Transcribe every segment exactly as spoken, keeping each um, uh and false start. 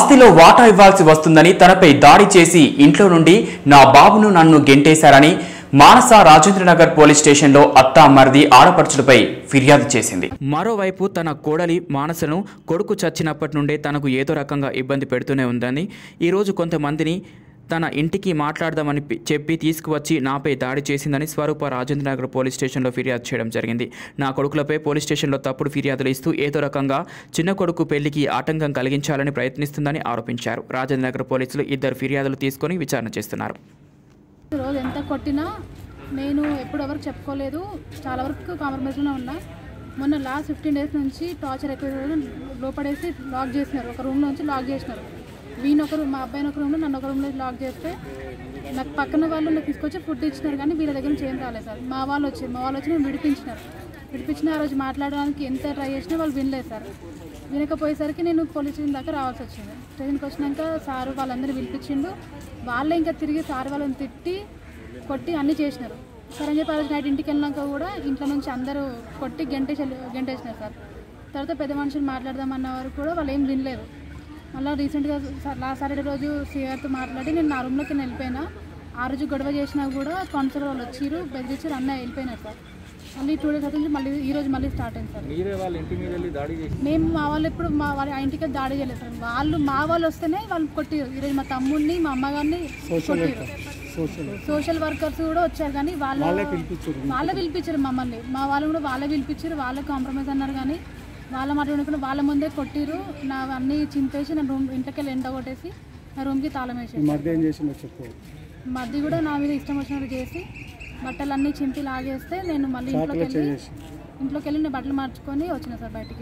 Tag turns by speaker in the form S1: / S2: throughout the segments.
S1: ఆస్తిలో వాటా ఇవ్వాల్సి వస్తుందని తనపై దాడి చేసి ఇంట్లో నుండి నా బాబును నన్ను గెంటేశారని మానస రాజేంద్రనగర్ పోలీస్ స్టేషన్లో అత్త మరిది ఆడపడుచులపై ఫిర్యాదు చేసింది. మరోవైపు తన కోడలి మానసను కొడుకు చచ్చినప్పటి నుండే తనకు ఏదో రకంగా ఇబ్బంది పెడుతూనే ఉందని, ఈరోజు కొంతమందిని తన ఇంటికి మాట్లాడదామని చెప్పి తీసుకువచ్చి నాపై దాడి చేసిందని స్వరూప రాజేంద్రనగర్ పోలీస్ స్టేషన్లో ఫిర్యాదు చేయడం జరిగింది. నా కొడుకులపై పోలీస్ స్టేషన్లో తప్పుడు ఫిర్యాదులు ఇస్తూ ఏదో రకంగా చిన్న కొడుకు పెళ్లికి ఆటంకం కలిగించాలని ప్రయత్నిస్తుందని ఆరోపించారు. రాజేంద్రనగర్ పోలీసులు ఇద్దరు ఫిర్యాదులు తీసుకుని విచారణ చేస్తున్నారు.
S2: రోజు ఎంత కొట్టినా నేను ఎప్పుడు ఎవరికి చెప్పుకోలేదు, చాలా వరకు కాంప్రమైజ్లోనే ఉన్నా. మొన్న లాస్ట్ ఫిఫ్టీన్ డేస్ నుంచి టార్చర్ ఎక్కువ లోపడేసి లాక్ చేసినారు, ఒక రూమ్లో నుంచి లాక్ చేసినారు. వీని ఒక రూమ్, మా అబ్బాయిని ఒక రూమ్లో, నన్ను ఒక రూమ్లో లాక్ చేస్తే నాకు పక్కన వాళ్ళు నాకు తీసుకొచ్చి ఫుడ్ ఇచ్చినారు, కానీ వీళ్ళ దగ్గర నుంచి ఏం రాలేదు సార్. మా వాళ్ళు వచ్చి మా వాళ్ళు వచ్చి నేను విడిపించినారు. విడిపించిన ఆ రోజు మాట్లాడడానికి ఎంత ట్రై చేసినా వాళ్ళు వినలేదు సార్. వినకపోయేసరికి నేను పోలీస్ స్టేషన్ దాకా రావాల్సి వచ్చింది. స్టేషన్కి వచ్చినాక సారు వాళ్ళందరూ పిలిపించిండు. వాళ్ళే ఇంకా తిరిగి సార్ వాళ్ళని తిట్టి కొట్టి అన్నీ చేసినారు. సరే అని చెప్పి ఆ రోజు నైట్ ఇంటికి వెళ్ళినాక కూడా ఇంట్లో నుంచి అందరూ కొట్టి గంటేసి గంటేసినారు సార్. తర్వాత పెద్ద మనుషులు మాట్లాడదామన్న వారు కూడా వాళ్ళు ఏం వినలేదు. మళ్ళీ రీసెంట్గా లాస్ట్ సాటర్డే రోజు సీఆర్తో మాట్లాడి నేను నా రూమ్లోకి నేను వెళ్ళిపోయినా. ఆ రోజు గొడవ చేసినా కూడా కౌన్సిలర్ వాళ్ళు వచ్చిరు, బెదిరించారు, అన్న వెళ్ళిపోయినారు సార్. మళ్ళీ టూ డేస్ నుంచి మళ్ళీ ఈ రోజు మళ్ళీ స్టార్ట్ అయింది సార్.
S3: మీరే వాళ్ళ ఇంటి మీద వెళ్ళి దాడి చేసి?
S2: మేము మా వాళ్ళు ఎప్పుడు మా వాళ్ళ ఇంటికి దాడి చేయలేదు సార్. వాళ్ళు మా వాళ్ళు వస్తేనే వాళ్ళు కొట్టిరు. ఈరోజు మా తమ్ముడిని మా అమ్మగారిని కొట్టిరు. సోషల్ వర్కర్స్ కూడా వచ్చారు, కానీ వాళ్ళ వాళ్ళే పిలిపించారు మమ్మల్ని. మా వాళ్ళు కూడా వాళ్ళే పిలిపించారు, వాళ్ళే కాంప్రమైజ్ అన్నారు. కానీ వాళ్ళ మాట వినకుండా వాళ్ళ ముందే కొట్టిరు. నా అన్నీ చింపేసి నా రూమ్ ఇంట్లోకి వెళ్ళి ఎండ కొట్టేసి నా రూమ్కి తాళం వేసి, మధ్య కూడా నా మీద ఇష్టం వచ్చినట్టు చేసి బట్టలన్నీ చింపి లాగేస్తే నేను మళ్ళీ ఇంట్లోకి వెళ్ళి ఇంట్లోకి వెళ్ళి నేను బట్టలు మార్చుకొని వచ్చిన సార్ బయటికి.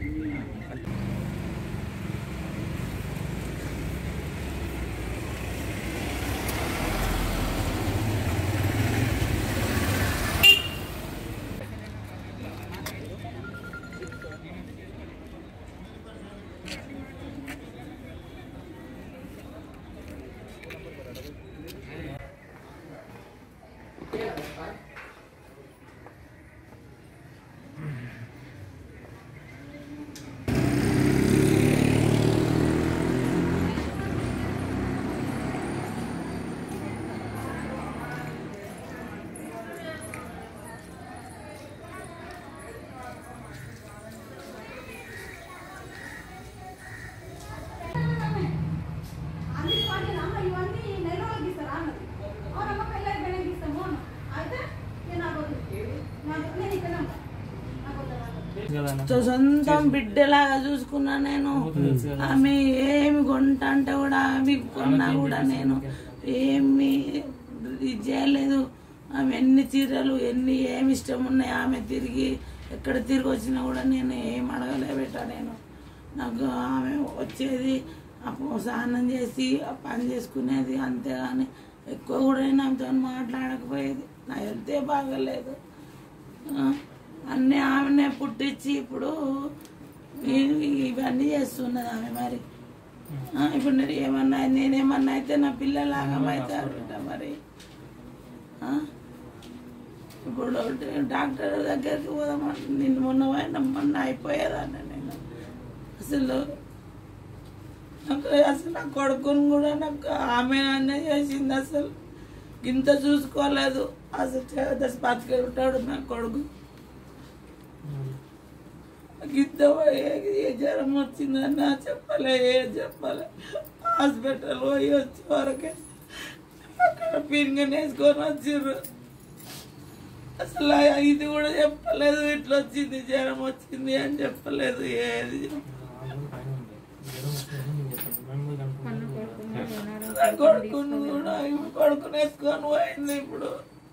S4: సొంతం బిడ్డలాగా చూసుకున్నా నేను. ఆమె ఏమి కొంటా అంటే కూడా ఆమె కొన్నా కూడా నేను ఏమి ఇది చేయలేదు. ఆమె ఎన్ని చీరలు ఎన్ని ఏమి ఇష్టం ఉన్నాయి ఆమె తిరిగి ఎక్కడ తిరిగి వచ్చినా కూడా నేను ఏం అడగలే పెట్టా. నేను నాకు ఆమె వచ్చేది స్నానం చేసి పని చేసుకునేది అంతేగాని ఎక్కువ కూడా నేను ఆమెతో మాట్లాడకపోయేది. నా హెల్తే బాగలేదు. అన్నీ ఆమెనే పుట్టించి ఇప్పుడు ఇవన్నీ చేస్తున్నది ఆమె. మరి ఇప్పుడు నేను ఏమన్నా నేనేమన్నా అయితే నా పిల్లలాగా అవుతారు మరి. ఇప్పుడు డాక్టర్ దగ్గరికి పోదామంటే నిన్ను మొన్న పోయినా మొన్న అయిపోయేదాన్ని నేను. అసలు నాకు అసలు నా కొడుకుని కూడా నాకు ఆమె అనే చేసింది. అసలు ఇంత చూసుకోలేదు. అసలు బతికే ఉంటాడు నా కొడుకు. ఇంత ఏ జ్వరం వచ్చిందన్నా చెప్పలే, ఏం చెప్పలే. హాస్పిటల్ పోయి వచ్చే వరకే అక్కడ పింగన్ వేసుకొని వచ్చిర్రు. అసలు ఇది కూడా చెప్పలేదు, ఇట్లా వచ్చింది జ్వరం వచ్చింది అని చెప్పలేదు. ఏది కొడుకుని కూడా కొడుకుని వేసుకొని పోయింది. ఇప్పుడు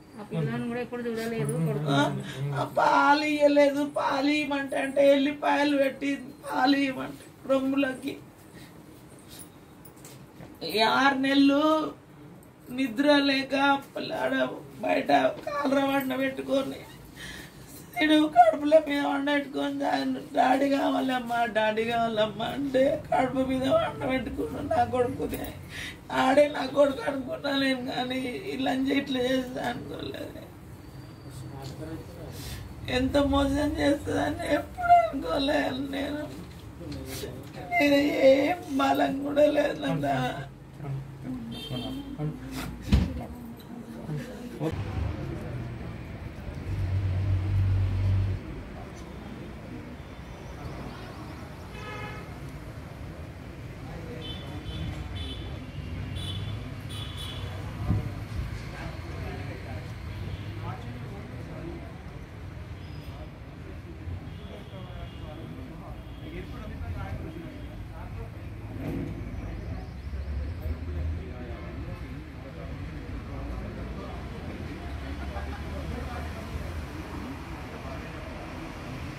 S4: పాలు ఇయ్యలేదు. పాలు ఇవ్వమంటే అంటే ఎల్లిపాయలు పెట్టి పాలు ఇవ్వమంటే రొమ్ములకి ఆరు నెలలు నిద్ర లేక బయట కాలర వండ పెట్టుకొని నేను కడుపుల మీద వండ పెట్టుకొని డాడీ కావాలమ్మా డాడీ కావాలమ్మా అంటే కడుపు మీద వండ పెట్టుకున్నాను నా కొడుకుని. ఆడే నా కొడుకు అనుకున్నా నేను, కానీ ఇలా ఇట్లా చేస్తా అనుకోలేదు. ఎంత మోసం చేస్తుందని ఎప్పుడు అనుకోలేదు నేను. నేను ఏం బలం కూడా లేదు నాన్న.